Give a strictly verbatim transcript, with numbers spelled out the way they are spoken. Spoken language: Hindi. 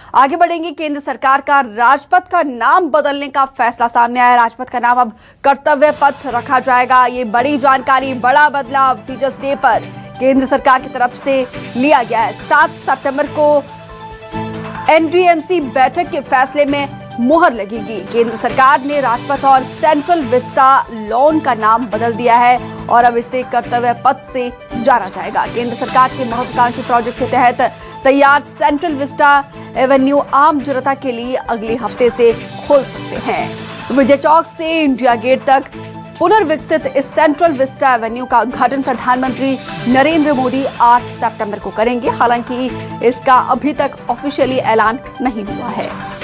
आगे बढ़ेंगे। केंद्र सरकार का राजपथ का नाम बदलने का फैसला सामने आया। राजपथ का नाम अब कर्तव्य पथ रखा जाएगा। ये बड़ी जानकारी, बड़ा बदलाव टीचर्स डे पर केंद्र सरकार की तरफ से लिया गया है। सात सितंबर को एनडीएमसी बैठक के फैसले में मुहर लगेगी। केंद्र सरकार ने राजपथ और सेंट्रल विस्टा लॉन का नाम बदल दिया है और अब इसे कर्तव्य पथ से जाना जाएगा। केंद्र सरकार के महत्वाकांक्षी प्रोजेक्ट के तहत तैयार सेंट्रल विस्टा एवेन्यू आम जनता के लिए अगले हफ्ते से खोल सकते हैं। विजय चौक से इंडिया गेट तक पुनर्विकसित इस सेंट्रल विस्टा एवेन्यू का उद्घाटन प्रधानमंत्री नरेंद्र मोदी आठ सितंबर को करेंगे। हालांकि इसका अभी तक ऑफिशियली ऐलान नहीं हुआ है।